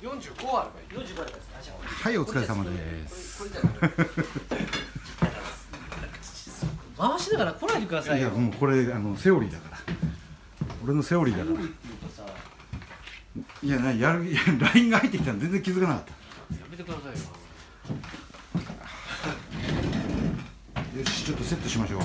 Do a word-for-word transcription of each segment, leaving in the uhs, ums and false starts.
よんじゅうごあればいい。 よんじゅうごあればいいです。あ、じゃあ。 はい、お疲れ様です。 これじゃない。回しながら来ないでくださいよ。 いや、もうこれあのセオリーだから。俺のセオリーだから。いや、なやる、いや、ラインが入ってきたの全然気づかなかった。 やめてくださいよ。 よし、ちょっとセットしましょう。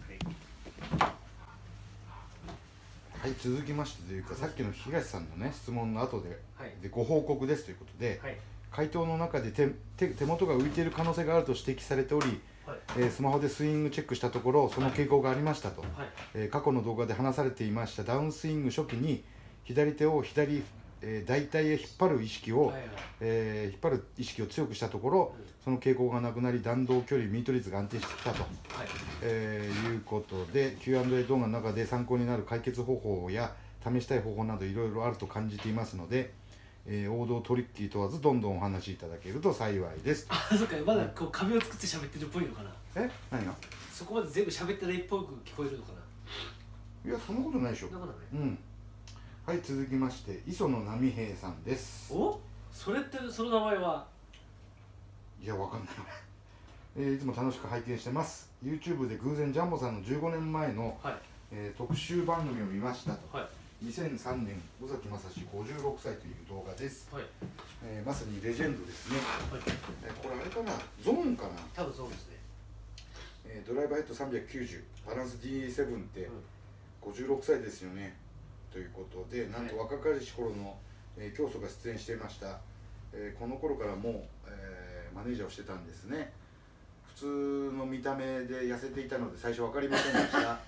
はい、続きましてというか、さっきの東さんのね質問の後で、はい、でご報告ですということで、はい、回答の中で 手, 手, 手元が浮いている可能性があると指摘されており、はい、えー、スマホでスイングチェックしたところその傾向がありましたと、はい、えー、過去の動画で話されていましたダウンスイング初期に左手を左、えー、大腿へ引っ張る意識を、はいはい、えー、引っ張る意識を強くしたところ、うん、その傾向がなくなり弾道距離ミート率が安定してきたと、はい、えー、いうことで キューアンドエー 動画の中で参考になる解決方法や試したい方法などいろいろあると感じていますので、えー、王道トリッキー問わずどんどんお話しいただけると幸いです。 あ、そっか、まだこう壁を作って喋ってるっぽいのかな。 え、何が？ そこまで全部喋ってないっぽく聞こえるのかな。 いや、そんなことないでしょ。そんなことない。うん。はい、続きまして磯野波平さんです。 お？それってその名前は？ いや、わかんない。えー、いつも楽しく拝見してます。YouTube で偶然ジャンボさんのじゅうごねんまえの、はい、えー、特集番組を見ましたと。はい、にせんさんねん尾崎正史ごじゅうろくさいという動画です。はい、えー、まさにレジェンドですね。はい、えー、これあれかな、ゾーンかな。 多分ゾーンですね。 えー、ドライバーヘッドさんびゃくきゅうじゅう、バランス ディーエーセブン ってごじゅうろくさいですよね。ということで、なんと若かりし頃の、えー、教祖が出演していました。えー、この頃からもう、えー、マネージャーをしてたんですね。普通の見た目で痩せていたので最初分かりませんでした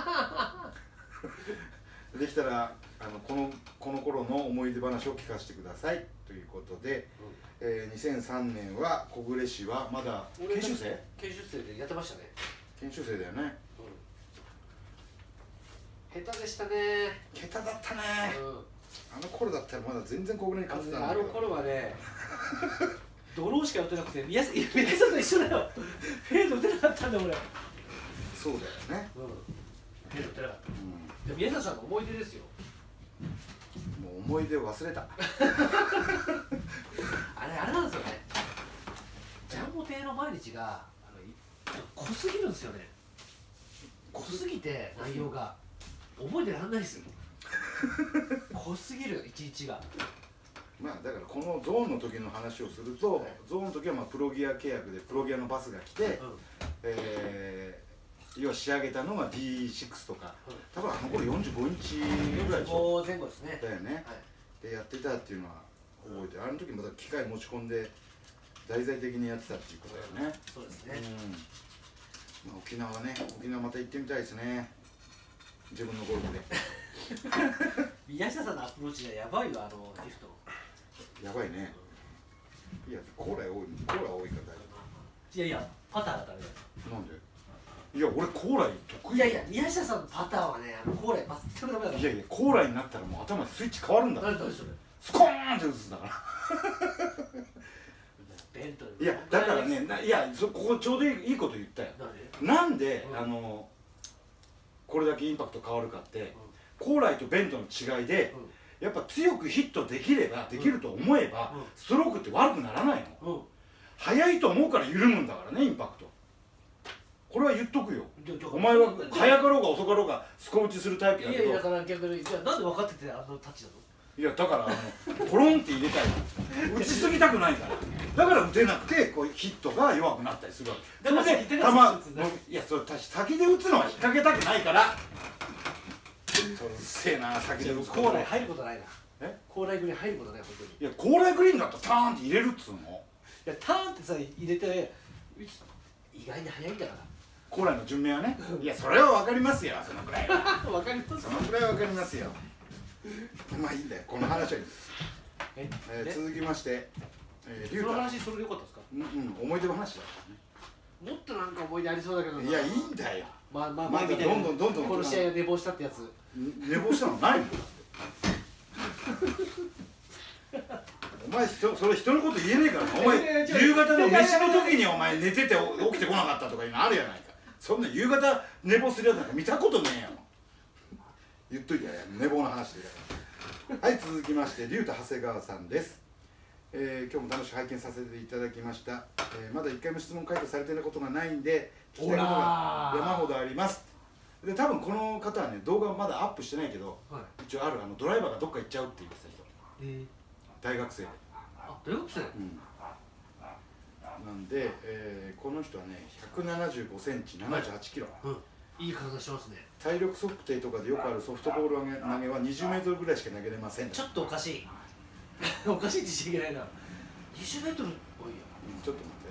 できたらあのこのこの頃の思い出話を聞かせてくださいということで、うん、えー、にせんさんねんは小暮氏はまだ研修生研修生でやってましたね。 研修生だよね、 うん、下手でしたね。 下手だったね、うん、あの頃だったらまだ全然小暮に勝ってたんだけど、あの頃はねドローしかやってなくて、宮下さんと一緒だよ。フェード打てなかったんだ俺。 そうだよね。うん。 フェード打てなかった。うん。宮下さんの思い出ですよ。 もう思い出を忘れた。 あれあれなんですよね。ジャンボ亭の毎日があの濃すぎるんですよね。濃すぎて内容が覚えてらんないですよ。濃すぎる一日が。 まあだからこのゾーンの時の話をすると、はい、ゾーンの時はまあプロギア契約でプロギアのバスが来て、うん、えー、要は仕上げたのが ディーシックス とか、うん、多分あの頃よんじゅうごインチぐらいでしょ。 よんじゅうご前後ですね。 だよね、はい、でやってたっていうのは覚えてる。あの時また機械持ち込んで題材的にやってたっていうことだよね。 そうですね、 うん、まあ、沖縄ね、沖縄また行ってみたいですね、自分のゴルフで。 宮下さんのアプローチがやばいわ、あのリフトやばいね。いや、コーラ多い、コーラ多いから大丈夫。いやいや、パターがダメだよ。 なんで？いや、俺コーラ得意。 いやいや、宮下さんのパターはね、あのコーラ全くダメだから。 いやいや、コーラになったらもう頭でスイッチ変わるんだ。 何それ？ スコーンって打つんだから。いや、だからね、いや、そここちょうどいいこと言ったよ。なんで、あのこれだけインパクト変わるかって、コーライとベントの違いで。やっぱ強くヒットできればできると思えば、うん、ストロークって悪くならないの、うん、速いと思うから緩むんだからね、インパクト。これは言っとくよ。お前は速かろうが遅かろうがスコ打ちするタイプやけど。 いやいや、だから逆に、じゃあなんで分かっててあのタッチなの？ いや、だからあのコロンって入れたいの。打ちすぎたくないから。だから打てなくてこうヒットが弱くなったりするわけ。それで球、いや、それ先で打つのは引っ掛けたくないから。うるせえな、先で打つコーラに入ることないな。え？コーラグリーン入ることない、本当に。 いや、コーラグリーンだったらターンって入れるっつうの。 いや、ターンってさ、入れて意外に速いんだから。 コーラの順目はね。いや、それは分かりますよ、そのくらいは。 分かります。 そのくらいは分かりますよ。まあいいんだよ、この話はいいです。ええ、続きまして、 えー、その話、それでよかったですか？ うんうん、思い出話だったね。 もっとなんか思い出ありそうだけどな。 いや、いいんだよ。 まあまあまあ、どんどんどんどんこの試合が寝坊したってやつ。 寝坊したのないもん。お前それ人のこと言えねえからな。お前夕方の飯の時にお前寝てて起きてこなかったとかいうのあるやないか。そんな夕方寝坊するやつなんか見たことねえよ。言っといてや、寝坊の話で。はい、続きまして龍太長谷川さんです。 えー、今日も楽しく拝見させていただきました、えー、まだいっかいも質問回答されてないことがないんで聞きたいことが山ほどあります。で多分この方はね動画まだアップしてないけど、はい、一応あるあのドライバーがどっか行っちゃうって言ってた人、えー、大学生で。 あ、大学生、うん、 なんで、えー、この人はねひゃくななじゅうごセンチななじゅうはちキロ、 はい、うん、いい体してますね。 体力測定とかでよくあるソフトボール投げ投げはにじゅうメートルぐらいしか投げれません。 ちょっとおかしいおかしいって言っちゃいけないな。にじゅうメートル、うん、 ちょっと待って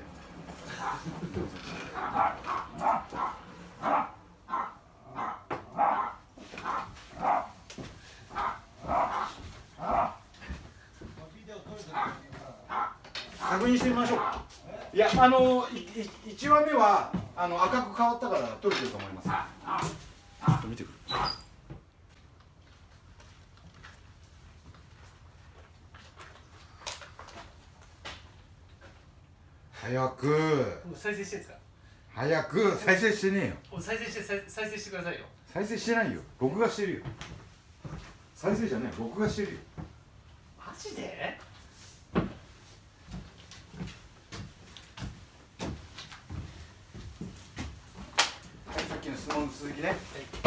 確認してみましょうか。いや、あのいちわめはあの赤く変わったから取れてると思います。ちょっと見てくる。早く。 もう再生してんですか。 早く再生してねえよ。 もう再生して再再生してくださいよ。 再生してないよ。録画してるよ。再生じゃない、録画してるよ。 マジで？ 質問の続きね、はい、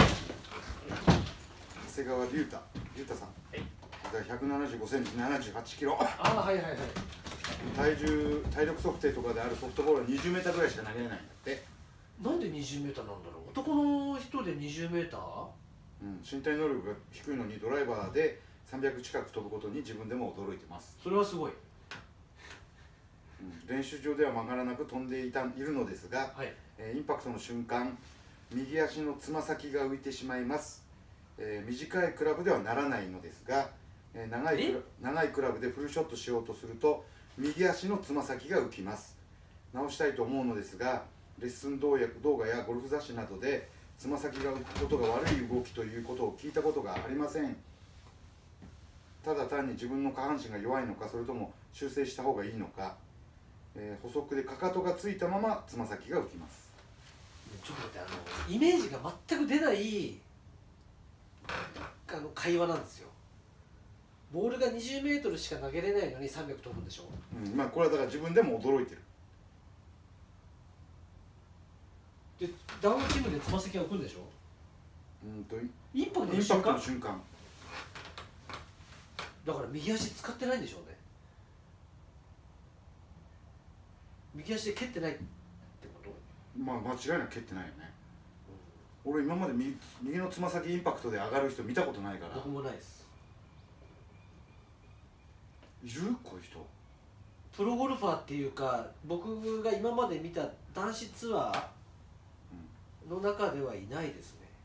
長谷川龍太龍太さん、はい、ひゃくななじゅうごセンチななじゅうはちキロ、 ああはいはいはい、 体重体力測定とかであるソフトボールはにじゅうメーターぐらいしか投げれないんだって。 なんでにじゅうメーターなんだろう。男の人でにじゅうメーター、 うん、身体能力が低いのにドライバーでさんびゃく近く飛ぶことに自分でも驚いてます。 それはすごい、 うん、練習場では曲がらなく飛んでいたいるのですが、はい、えー、インパクトの瞬間右足のつま先が浮いてしまいます、えー、短いクラブではならないのですが、えー、長いクラ長いクラブでフルショットしようとすると右足のつま先が浮きます。直したいと思うのですがレッスン動画やゴルフ雑誌などでつま先が浮くことが悪い動きということを聞いたことがありません。ただ単に自分の下半身が弱いのか、それとも修正した方がいいのか、えー、補足でかかとがついたままつま先が浮きます。 ちょっと待って、あのイメージが全く出ないあの会話なんですよ。ボールがにじゅうメートルしか投げれないのにさんびゃく飛ぶんでしょ。 うん、まあこれはだから自分でも驚いてる。 でダウンチームでつま先が浮くんでしょ。 うんとインパクトの瞬間、瞬間だから右足使ってないんでしょうね。右足で蹴ってないってこと。 まあ間違いなく蹴ってないよね、うん、俺今まで 右, 右のつま先インパクトで上がる人見たことないから。 僕もないです。 いるこういう人。 プロゴルファーっていうか、僕が今まで見た男子ツアーの中ではいないですね。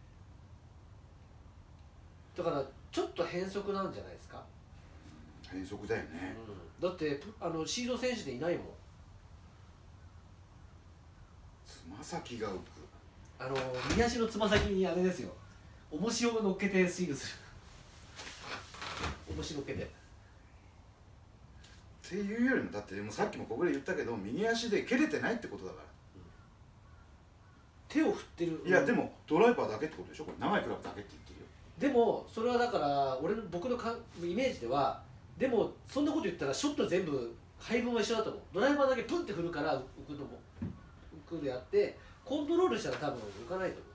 だからちょっと変則なんじゃないですか。 変則だよね、 うん、だってあのシード選手でいないもん。 つま先が浮く。 あの右足のつま先にあれですよ、重しを乗っけてスイングする重し乗っけてっていうよりも、だってもうさっきもここで言ったけど右足で蹴れてないってことだから、うん、 手を振ってる。 いやでもドライバーだけってことでしょ。これ長いクラブだけって言ってるよ。 でもそれはだから俺の僕のかイメージでは、でもそんなこと言ったらショット全部配分は一緒だと思う。ドライバーだけプンって振るから浮くのも浮くであって、コントロールしたら多分浮かないと思う。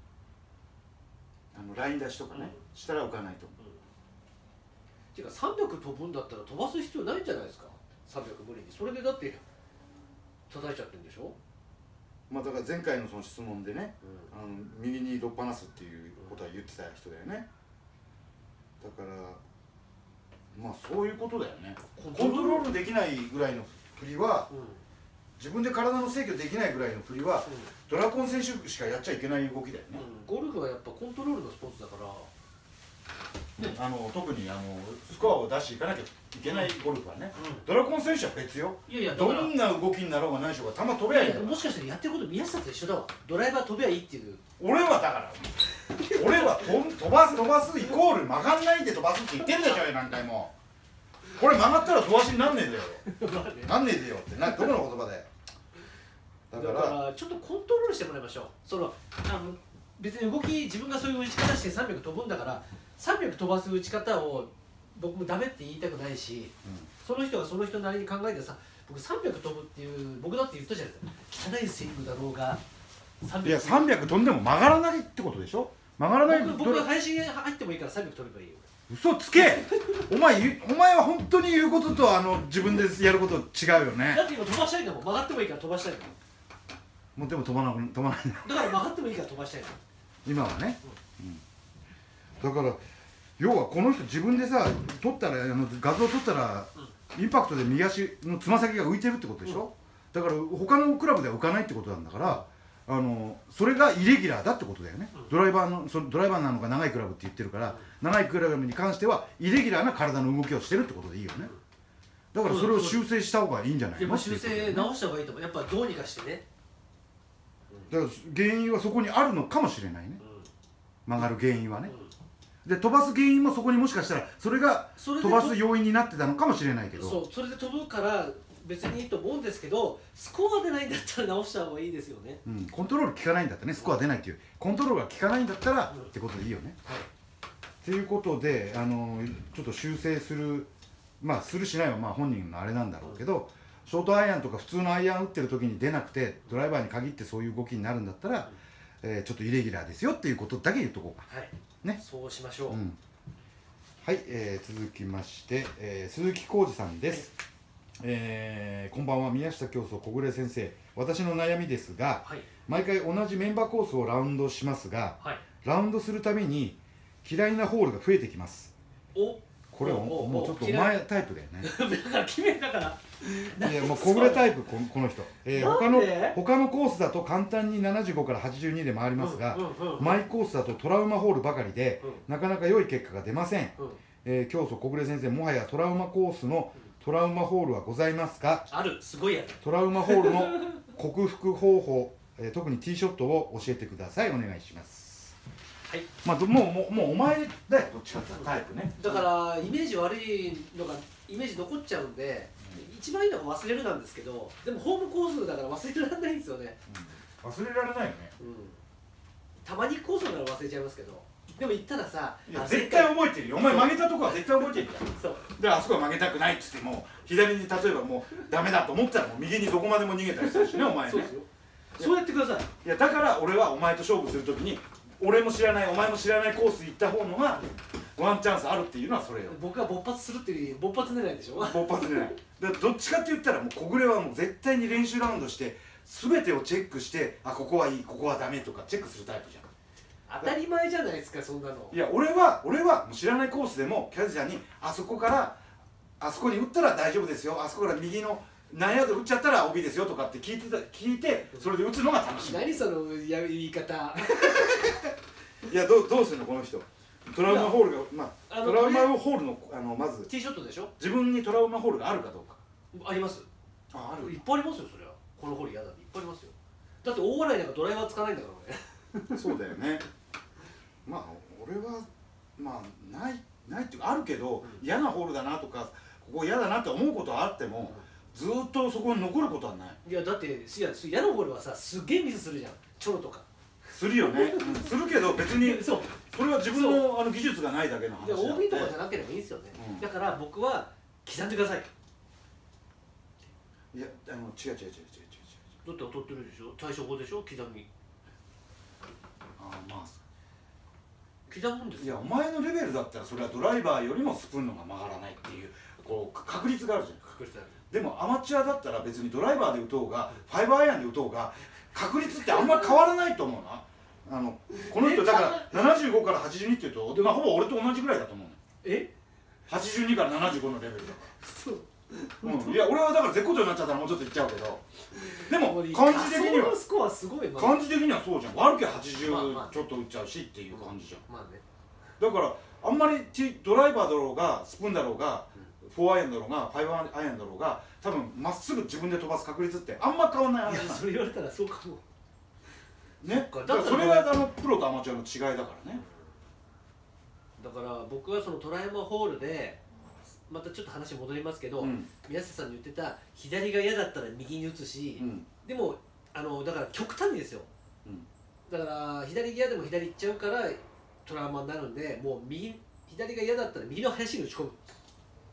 あのライン出しとかね、うん、したら浮かないと思う、うん、 ていうかさんびゃく飛ぶんだったら飛ばす必要ないんじゃないですか。さんびゃく無理に。それでだって叩いちゃってるんでしょ。 まあだから前回のその質問でね、うん、あの右にどっぱなすっていうことは言ってた人だよね。だからまあそういうことだよね。コントロールできないぐらいの振りは、うん、自分で体の制御できないぐらいの振りは、うん、ドラコン選手しかやっちゃいけない動きだよね、 うん、ゴルフはやっぱコントロールのスポーツだから、 ね、あの特にあのスコアを出していかなきゃいけないゴルフはね、うん、ドラコン選手は別よ。いやいや、どんな動きになろうが何しようが球飛べばいいんだから。 もしかしてやってること宮下と一緒だわ。ドライバー飛べばいいっていう。 俺はだから俺は飛ばす飛ばすイコール曲がんないで飛ばすって言ってるでしょよ、何回も。これ曲がったら飛ばしになんねえでよなんねえでよってな、どこの言葉で。 だから、だからちょっとコントロールしてもらいましょう。そのあの別に動き、自分がそういう打ち方してさんびゃく飛ぶんだからさんびゃく飛ばす打ち方を僕もダメって言いたくないし、うん、 その人がその人なりに考えてさ、僕さんびゃく飛ぶっていう僕だって言ったじゃないですか。汚いスイングだろうがさんびゃく、 いやさんびゃく飛んでも曲がらないってことでしょ。曲がらない。 僕が配信入ってもいいからさんびゃく飛べばいいよ。 嘘つけお前お前は本当に言うこととあの自分でやること違うよね。 だって今飛ばしたいんだもん。曲がってもいいから飛ばしたいんだもん。 もうでも飛ばな飛ばないだから曲がってもいいから飛ばしたいの今はね、うんうん、だから要はこの人自分でさ撮ったらあの画像撮ったら、うん、インパクトで右足のつま先が浮いてるってことでしょ、うん、だから他のクラブでは浮かないってことなんだから、あのそれがイレギュラーだってことだよね、うん、ドライバーのそのドライバーなのか長いクラブって言ってるから、うん、長いクラブに関してはイレギュラーな体の動きをしてるってことでいいよね。だからそれを修正した方がいいんじゃないの。 でも修正直した方がいいと思う。やっぱどうにかしてね。 だから原因はそこにあるのかもしれないね、うん、曲がる原因はね、うん、で飛ばす原因もそこにもしかしたらそれが飛ばす要因になってたのかもしれないけど、 そうそれで飛ぶから別にいいと思うんですけど、スコア出ないんだったら直した方がいいですよね、 うん、コントロール効かないんだったらね、スコア出ないっていうコントロールが効かないんだったら、うん、ってことでいいよね、はい、っていうことであのちょっと修正する、まあするしないはまあ本人のあれなんだろうけど、うん、ショートアイアンとか普通のアイアン打ってる時に出なくてドライバーに限ってそういう動きになるんだったら、うん、えー、ちょっとイレギュラーですよっていうことだけ言っとこうか、 はいね、 そうしましょう、うん、 はい、えー、続きまして、えー、鈴木浩二さんです、はい、えー、こんばんは。宮下教授、小暮先生、私の悩みですが、はい、毎回同じメンバーコースをラウンドしますが、はい、ラウンドするたびに嫌いなホールが増えてきます。 おこれはもうちょっとお前タイプだよねだから決めだからいやもう小暮タイプ、ここの人、えー、他の他のコースだと簡単にななじゅうごからはちじゅうにで回りますが、マイコースだとトラウマホールばかりで、うん、なかなか良い結果が出ません、うん、えー、教祖小暮先生、もはやトラウマコースのトラウマホールはございますか？ ある、すごいやる。 トラウマホールの克服方法、えー、特にティーショットを教えてください。お願いします。はい、まあもうもうもうお前だよ、どっちかってタイプね。 だからイメージ悪いのがイメージ残っちゃうんで、うん、一番いいのは忘れるなんですけど、でもホームコースだから忘れられないんですよね、 うん、忘れられないよね、 うん、たまにコースなら忘れちゃいますけど、でも言ったらさ、 絶対覚えてるよ。お前曲げたとこは絶対覚えてるよそうで、あそこは曲げたくないっつっても左に例えばもうダメだと思ったらもう右にどこまでも逃げたりするしね、お前ね。そうですよ、そうやってください。いやだから俺はお前と勝負するときに、俺も知らないお前も知らないコース行った方のがワンチャンスあるっていうのはそれよ。僕が勃発するっていう勃発狙いでしょ。 勃発狙いだどっちかって言ったらもう小暮はもう絶対に練習ラウンドして全てをチェックして、あここはいいここはダメとかチェックするタイプじゃん。 当たり前じゃないですか、そんなの。 いや俺は俺はもう知らないコースでもキャディさんにあそこからあそこに打ったら大丈夫ですよ、あそこから右の何ヤード打っちゃったら オービー ですよとかって聞いてた聞いて、それで打つのが楽しい。 何その言い方いや ど, どうするのこの人。トラウマホールが、まあ、トラウマホールのあのまずティーショットでしょ。 自分にトラウマホールがあるかどうか。 あります。 あある。 いっぱいありますよ。それはこのホール嫌だっていっぱいありますよ。だって大笑いなんかドライバーつかないんだからねそうだよね。まあ俺はまあないないっていうかあるけど、うん、嫌なホールだなとかここ嫌だなって思うことはあっても、うん、ずっとそこに残ることはない。 いやだっていや嫌なホールはさすっげえミスするじゃん。チョロとかするよね、うん、するけど別にそうそれは自分のあの技術がないだけの話でオービー とかじゃなければいいんですよね、うん、だから僕は刻んでください。 いやあの違う違う違う違う違う違う。 だって当たってるでしょ。対処法でしょ、刻み。 ああまあ刻むんですよ。 いやお前のレベルだったらそれはドライバーよりもスプーンのが曲がらないっていうこう確率があるじゃん。 確率ある。 でもアマチュアだったら別にドライバーで打とうがファイブアイアンで打とうが確率ってあんまり変わらないと思うな。あのこの人だからななじゅうごからはちじゅうにっていうと、まあ、ほぼ俺と同じぐらいだと思うの。 えはちじゅうにからななじゅうごのレベルだから。そう、うん、いや俺はだから絶好調になっちゃったらもうちょっといっちゃうけど、でも感じ的にはスコアすごい感じ的にはそうじゃん。悪きゃはちじゅうちょっと打っちゃうしっていう感じじゃん。 まあね、 だからあんまりドライバーだろうがスプーンだろうがフォーアイアンだろうがファイブアイアンだろうが多分まっすぐ自分で飛ばす確率ってあんま変わんない話なんだ。 それ言われたらそうかもね。だからそれがあのプロとアマチュアの違いだからね。 だから僕はそのトライマーホールでまたちょっと話戻りますけど、うん、宮下さんに言ってた左が嫌だったら右に打つし、うん、でもあのだから極端にですよ、うん、だから左嫌でも左行っちゃうからトラウマになるんで、もう右左が嫌だったら右の林に打ち込む。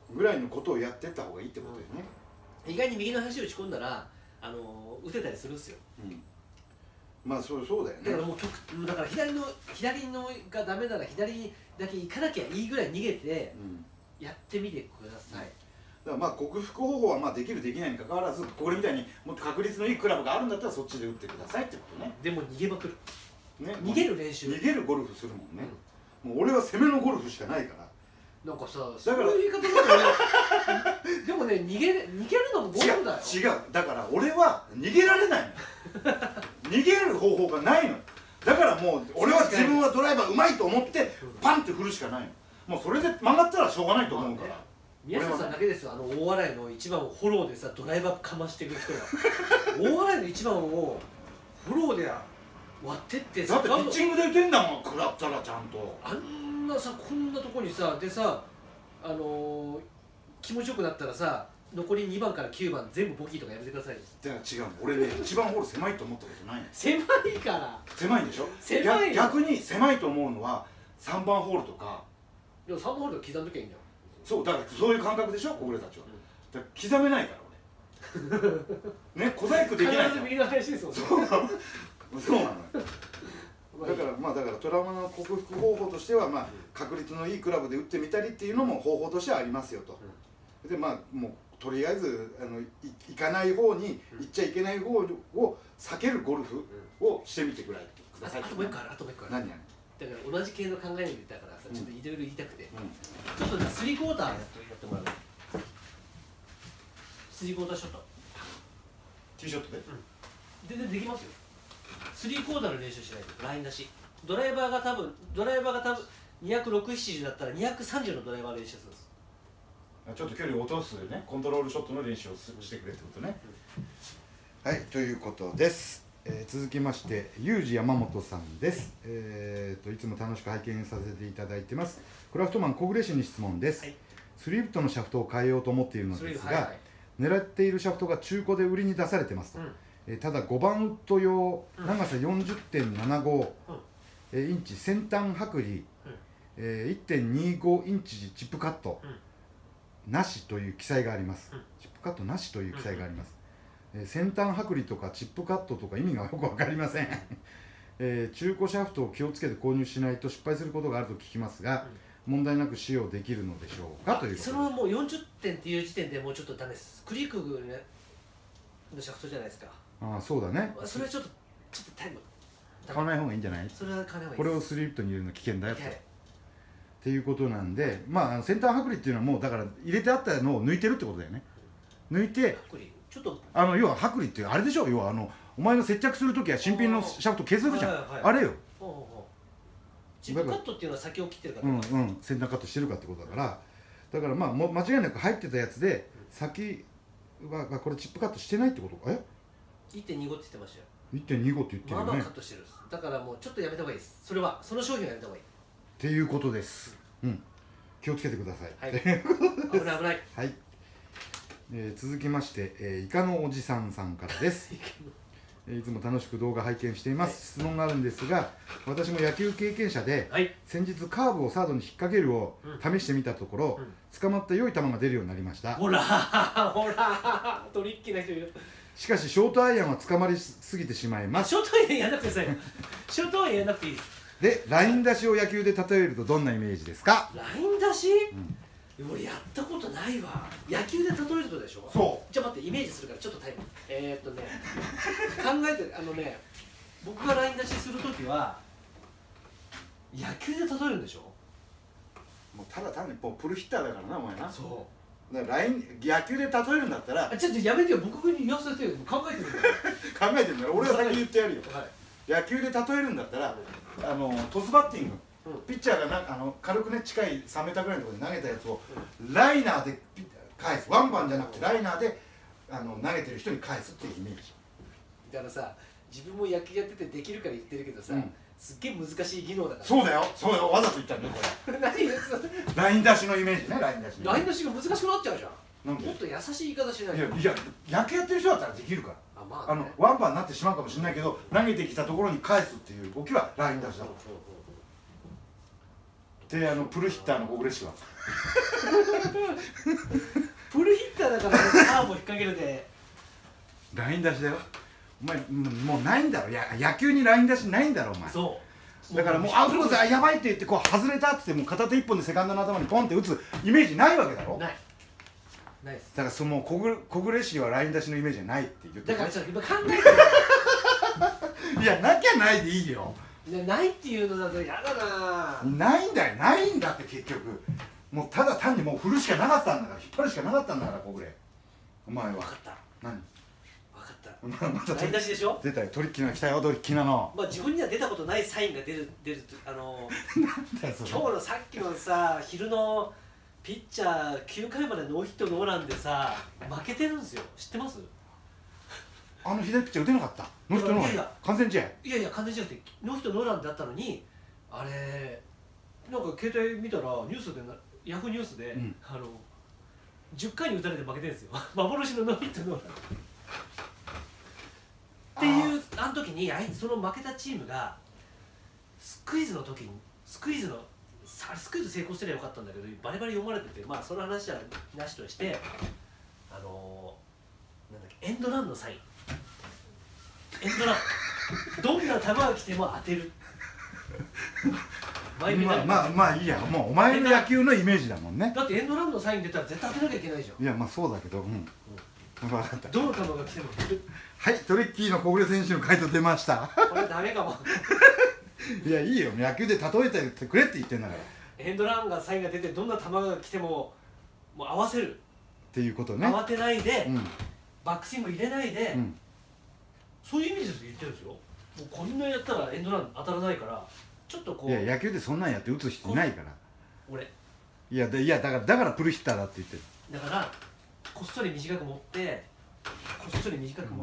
ぐらいのことをやってった方がいいってことだよね、 うん、意外に右の足を打ち込んだらあの打てたりするんですよ、うん、 まあそうそうだよね。 だからもう極だから左の左のがダメなら左だけ行かなきゃいいぐらい逃げてやってみてください、うん、だからまあ克服方法はまあできるできないにかかわらず、これみたいにもっと確率のいいクラブがあるんだったらそっちで打ってくださいってことね。 でも逃げまくる、ね、逃げる練習、 逃げるゴルフするもんね、うん、もう俺は攻めのゴルフしかないから。 なんかさ、そういう言い方だとでもね、逃げ逃げるのもゴルフだよ。 違う違う、だから俺は逃げられないの逃げる方法がないの。だからもう俺は自分はドライバーうまいと思ってパンって振るしかないの。もうそれで曲がったらしょうがないと思うから、まあね、 宮下さんだけですよ、あの大笑いの一番をフォローでさドライバーかましていく人が大笑いの一番をフォローで割ってってさ、だってピッチングで打てんだもん、食らったらちゃんとあんなさ、こんなとこにさでさ、あのー、気持ちよくなったらさ残りにばんからきゅうばん全部ボギーとかやめてくださいよ。 だから違うの、俺ねいちばんホール狭いと思ったことないの。 狭いから狭いんでしょ。 狭い逆に狭いと思うのはさんばんホールとか。 でもさんばんホールで刻んどきゃいいんだよ。 そうだからそういう感覚でしょ俺たちは、うん、だから刻めないから俺ね、小細工できないから。 必ず右の林ですもんね。 そうなのそうなのだからまあだからトラウマの克服方法としては、まあ確率のいいクラブで打ってみたりっていうのも方法としてはありますよと、うん、でまあもうとりあえずあのい行かない方に、うん、行っちゃいけない方を避けるゴルフをしてみてください。 あともう一個ある、あともう一個ある。 何やねんだから同じ系の考えにだからさ、ちょっといろいろ言いたくて、うん、ちょっとねスリークォーターやってもらう。スリークォーターショット、 ティーショットで、うん、 全然できますよ。スリークォーターの練習しないとライン出し、ドライバーが多分ドライバーが多分にひゃくろくじゅう、ななじゅうだったらにひゃくさんじゅうのドライバー練習するんです。 ちょっと距離を落とすね、コントロールショットの練習をしてくれってことね、うん、はい、ということです、えー、続きましてユージ山本さんです、えー、といつも楽しく拝見させていただいてます。クラフトマン小暮氏に質問です、はい、スリーウッドのシャフトを変えようと思っているのですが、はいはい、狙っているシャフトが中古で売りに出されてますと、うんえー、ただごばんウッド用、長さ よんじゅってんななご、うんえー、インチ先端剥離、うんえー、いってんにごインチチップカット、うんなしという記載があります、うん、チップカットなしという記載があります、うんうんえー、先端剥離とかチップカットとか意味がよく分かりません、えー、中古シャフトを気をつけて購入しないと失敗することがあると聞きますが、うん、問題なく使用できるのでしょうかということで。 それはもうよんじゅってんっていう時点でもうちょっとダメです。クリークのシャフトじゃないですか。 ああそうだね。 それはちょっとちょっとタイム買わない方がいいんじゃない。 それは買わない方がいいです。 これをスリーウッドに入れるの危険だよと、っていうことなんで、まあ先端剥離っていうのはもうだから入れてあったのを抜いてるってことだよね。抜いてちょっとあの要は剥離っていうあれでしょ。要はあのお前の接着するときは新品のシャフト削るじゃん、はいはい、あれよ。 チップカットっていうのは先を切ってるから、 うんうん、先端カットしてるかってことだから、だからまあもう間違いなく入ってたやつで先はこれチップカットしてないってことか。えいってんにご って言ってましたよ。 いってんにご って言ってるよね。 まあまあカットしてるんです。だからもうちょっとやめた方がいいです。それはその商品はやめた方がいいっていうことです。うん、気をつけてください。 はい、危ない危ない。 はい。えー、続きまして、えー、イカのおじさんさんからです。えー、いつも楽しく動画拝見しています。はい、質問があるんですが、私も野球経験者で、はい、先日カーブをサードに引っ掛けるを試してみたところ、うん、捕まった良い球が出るようになりました。 ほらほらトリッキーな人いる。 しかしショートアイアンは捕まりすぎてしまいます。 ショートアイアンやらなくていいです。ショートアイアンやらなくていいです。 で、ライン出しを野球で例えるとどんなイメージですか？ ライン出し、うん、俺やったことないわ。野球で例えるとでしょ。 そう。 じゃあ待って、イメージするからちょっとタイム。えー、っとね考えて、あのね僕がライン出しするときは野球で例えるんでしょ。 もうただ単にもうプルヒッターだからなお前な。 そう。 だからライン野球で例えるんだったら、 ちょっとやめてよ、僕に言わせてよ。考えてるんだよ。 考えてるんだよ。俺が先言ってやるよ。はい、野球で例えるんだったら、あのトスバッティング、うん、ピッチャーがなあの軽くね近いさんメーターぐらいのところで投げたやつを、うん、ライナーで返す。ワンバンじゃなくてライナーであの投げてる人に返すっていうイメージ。 だからさ、自分も野球やっててできるから言ってるけどさ、うん、すっげえ難しい技能だから。 そうだよ、そうだよ、わざと言ったんだよこれ。何ライン出しのイメージね、ライン出し。 ライン出しが難しくなっちゃうじゃん。もっと優しい言い方しないと。 いや、野球やってる人だったらできるから。あ、まあね、あのワンバンになってしまうかもしれないけど、投げてきたところに返すっていう動きはライン出しだ。 であのプルヒッターのゴグレッシュはプルヒッターだからアームを引っ掛けるでライン出しだよ。お前もうないんだろ、や野球にライン出しないんだろお前。 そうだからもうアウトコースあやばいって言ってこう外れたっつってもう片手一本でセカンドの頭にポンって打つイメージないわけだろ。 ないないです。 だからそのコグコグレッシュはライン出しのイメージはないって言ってだからちょっと今考えていやなきゃないでいいよ。 ね、ないっていうのだとやだな。 ないんだよ、ないんだって結局。もうただ単にもう振るしかなかったんだから、引っ張るしかなかったんだから、コグレ。お前は。 分かった。 何？ 分かった。 またライン出しでしょ。 出たよ、トリッキーなの来たよ、トリッキーなの。 まあ自分には出たことないサインが出る出るあのなんだよそれ。 今日のさっきのさ昼のピッチャーきゅうかいまでノーヒットノーランでさ負けてるんですよ。知ってます？ あの左ピッチャー打てなかった。ノーヒットノーラン。完全試合。 いやいや完全試合ってノーヒットノーランだったのにあれなんか携帯見たらニュースでなヤフーニュースで、うん、あのじゅっかいに打たれて負けてるんですよ。幻のノーヒットノーランっていうあの時にあいその負けたチームがスクイズの時にスクイズのスクイズ成功してりゃよかったんだけどバリバリ読まれてて、まあその話はなしとしてあのー、なんだっけエンドランのサインエンドランどんな球が来ても当てるまあまあまあいいや、もうお前の野球のイメージだもんね。 だってエンドランのサイン出たら絶対当てなきゃいけないじゃん。 いやまあそうだけど、うん、うん、分かった。 どの球が来ても当てる。 はい、トリッキーの小暮選手の回答出ました。 これダメかもいやいいよ、野球で例えてくれって言ってんだから。 エンドランがサインが出てどんな球が来てももう合わせるっていうことね。 慌てないで、うん、バックスイング入れないで、うん、そういう意味です言ってるんですよ。もうこんなやったらエンドラン当たらないからちょっとこう。 いや野球でそんなんやって打つ人いないから。 俺いやでいやだからだからプルヒッターだって言ってる。 だからこっそり短く持ってこっそり短く持って、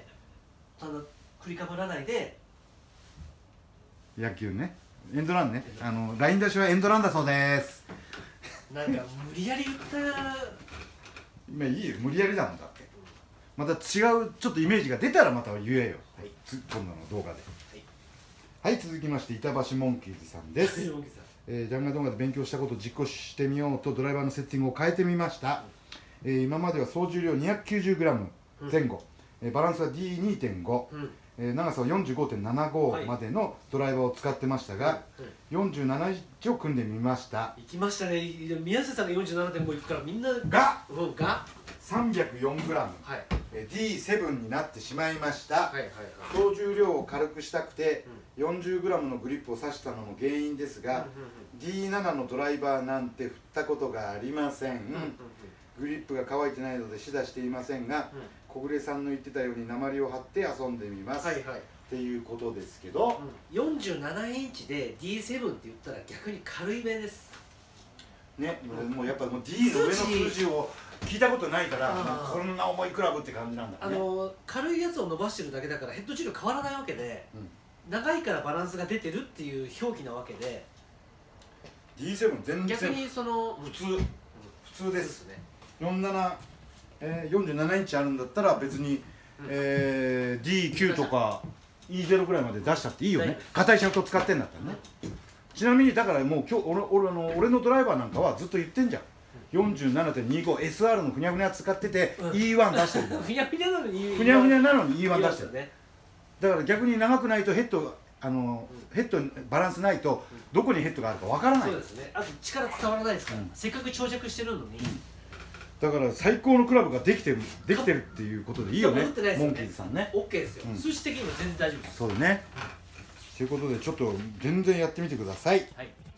うん、ただ振りかぶらないで。 野球ね、エンドランね、あのライン出しはエンドランだそうです。 なんか無理やり言ったら今いいよ、無理やりだもんだって。また違うちょっとイメージが出たらまた言えよ、はい、今度の動画で。はい、はい、続きまして板橋モンキーズさんです。えー、ジャンガ動画で勉強したことを実行してみようとドライバーのセッティングを変えてみました。えー、今までは総重量 にひゃくきゅうじゅうグラム 前後、うん、えー、バランスは ディーにてんご、うん、えー、長さは よんじゅうごてんななご までのドライバーを使ってましたが、はい、よんじゅうななインチを組んでみました。 いきましたね。宮瀬さんが よんじゅうななてんご いくからみんなが、 うん、がさんびゃくよんグラム、はい、えー、ディーセブン になってしまいました。はいはいはい、総重量を軽くしたくて、うん、よんじゅうグラムのグリップを刺したのも原因ですが、うん、ディーセブン のドライバーなんて振ったことがありません。うん、グリップが乾いてないので試打していませんが、うん、小暮さんの言ってたように鉛を貼って遊んでみます、はいはい、っていうことですけど、 うん、よんじゅうななインチで ディーセブン って言ったら逆に軽いめですね。うん、もうやっぱもう D の上の数字を聞いたことないからこんな重いクラブって感じなんだね。 あの軽いやつを伸ばしてるだけだからヘッド重量変わらないわけで、うん、長いからバランスが出てるっていう表記なわけでディーセブン 全然逆にその普通、うん、普通ですね。よんじゅうなな、えー、よんじゅうななインチあるんだったら別に、うん、えー、ディーきゅう とか イーゼロ ぐらいまで出したっていいよね。硬いシャフト使ってんだったらね。ちなみにだからもう今日俺、俺, の俺のドライバーなんかはずっと言ってんじゃん。よんじゅうななてんにごエスアール のふにゃふにゃ使ってて、うん、イーワン 出してるんだ。 ふにゃふにゃなのにふにゃふにゃなのに イーワン 出してる、ね、だから逆に長くないとヘッドあの、うん、ヘッドバランスないとどこにヘッドがあるかわからない。 そうですね。あと力伝わらないですから、うん、せっかく長尺してるのに、うん、 だから最高のクラブができてるできてるっていうことでいいよね。モンキーズさんね。 オッケーですよ。数字的にも全然大丈夫です。 そうね。ということでちょっと全然やってみてください。 はい。